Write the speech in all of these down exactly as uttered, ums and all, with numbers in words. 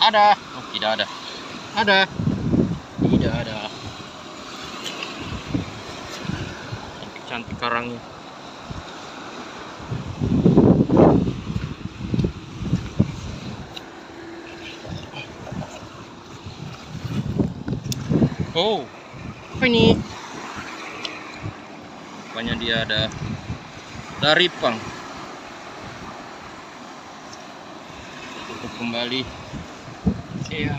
Ada. Oh, tidak ada. Ada. Tidak ada. Cantik-cantik karangnya. Oh, apa ini? Rupanya dia ada daripang. Tutup kembali. Iya.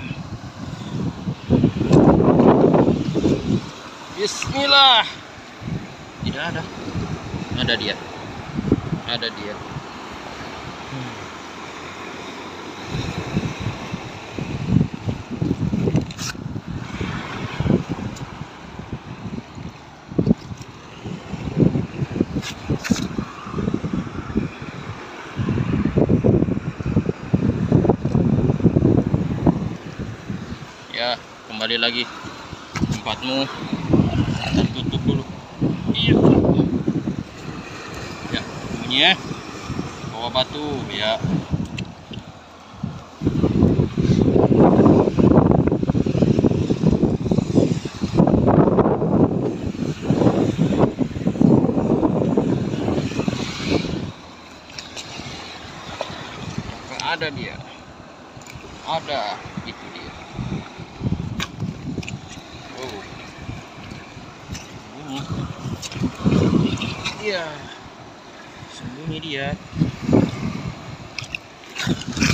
Bismillah. Tidak ada. Ada dia. Ada dia. Hmm. Ya, kembali lagi tempatmu. Kita tutup dulu. Iya. Ya, bunyinya bawa batu ya. Ada dia. Ada, itu dia. Oh. Bunyi. Iya. Sembunyi dia.